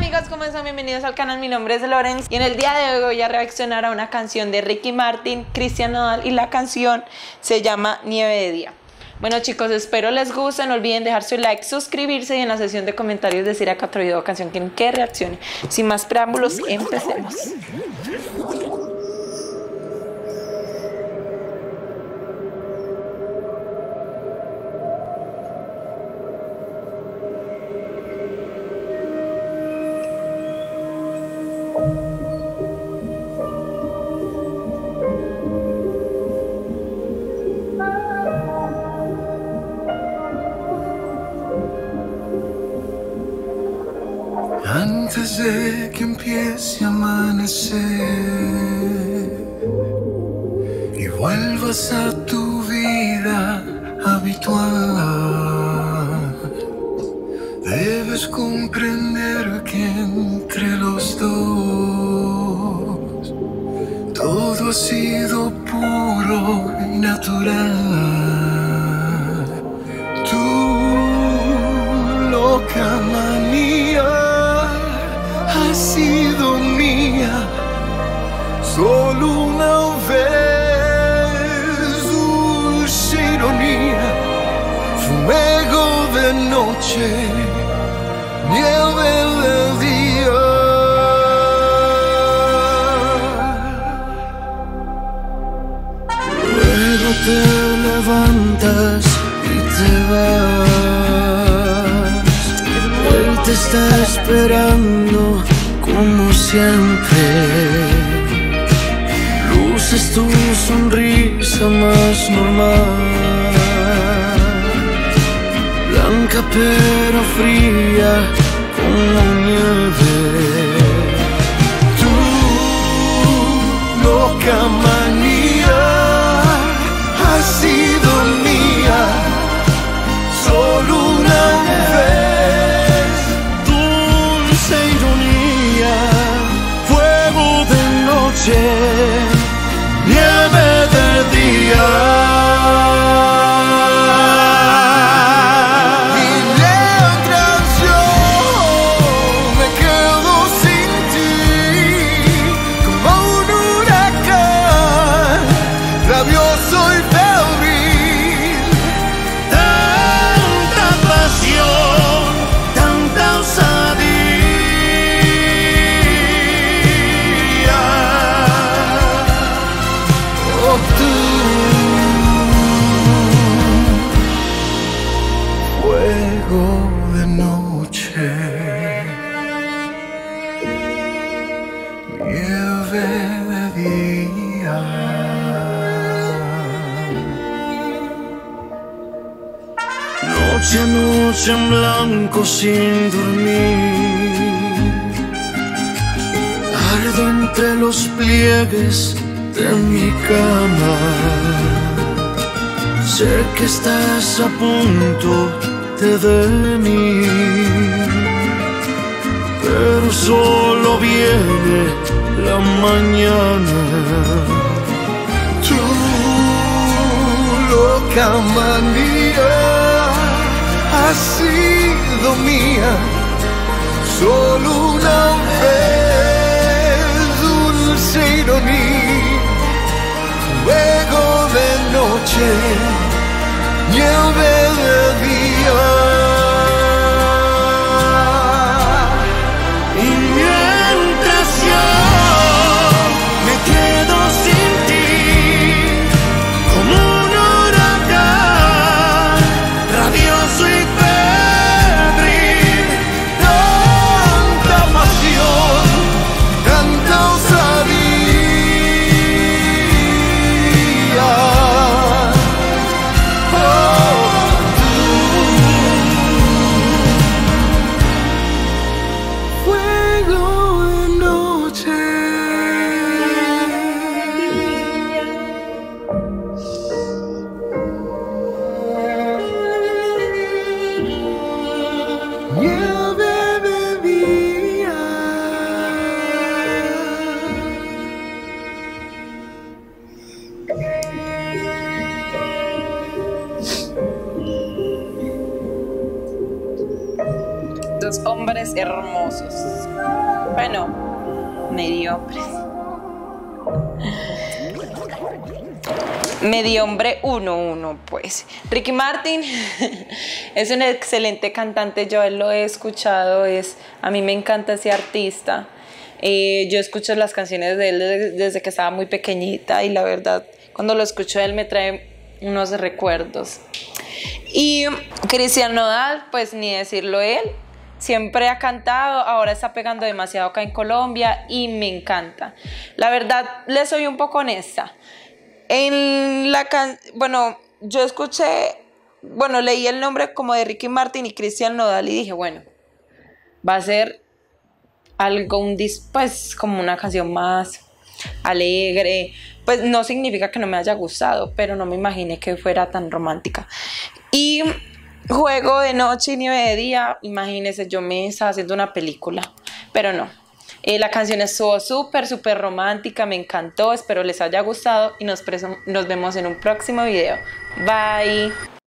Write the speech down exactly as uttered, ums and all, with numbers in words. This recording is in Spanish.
amigos, ¿cómo están? Bienvenidos al canal, mi nombre es Lorenz y en el día de hoy voy a reaccionar a una canción de Ricky Martin, Cristian Nodal y la canción se llama Nieve de Día. Bueno chicos, espero les guste, no olviden dejar su like, suscribirse y en la sección de comentarios decir a qué otro video o canción quieren que reaccione. Sin más preámbulos, empecemos. Antes de que empiece a amanecer y vuelvas a tu vida habitual, debes comprender que entre los dos todo ha sido puro y natural. Tu loca manía ha sido mía solo una vez, dulce ironía, fuego de noche, nieve de día. Luego te levantas y te vas, él te está esperando como siempre. Luces tu sonrisa más normal, blanca pero fría como nieve. Tu loca manía ha sido mía solo una vez, dulce ironía, fuego de noche, nieve de día. Y mientras yo me quedo sin ti, como un huracán, rabioso y febril, tanta pasión, tanta osadía. Oh, tú, fuego de noche, nieve de día. Noche a noche en blanco sin dormir, ardo entre los pliegues de mi cama. Sé que estás a punto de venir, pero solo viene la mañana. Tu loca manía ha sido mía solo una vez, dulce ironía, fuego de noche, nieve de día. Y mientras yo me quedo sin ti, como un huracán, rabioso y febril, tanta hermosos. Bueno, mediocres. Medio hombre uno uno, pues. Ricky Martin es un excelente cantante, yo él lo he escuchado, es, a mí me encanta ese artista. Eh, yo escucho las canciones de él desde, desde que estaba muy pequeñita y la verdad, cuando lo escucho de él me trae unos recuerdos. Y Cristian Nodal, pues ni decirlo él, siempre ha cantado, ahora está pegando demasiado acá en Colombia y me encanta. La verdad, le soy un poco honesta. En la can bueno, yo escuché, bueno, leí el nombre como de Ricky Martin y Cristian Nodal y dije, bueno, va a ser algo, un dis pues como una canción más alegre, pues no significa que no me haya gustado, pero no me imaginé que fuera tan romántica. Y Juego de Noche y Nieve de Día, imagínense, yo me estaba haciendo una película, pero no. Eh, la canción estuvo súper, súper romántica, me encantó, espero les haya gustado y nos, nos vemos en un próximo video. Bye.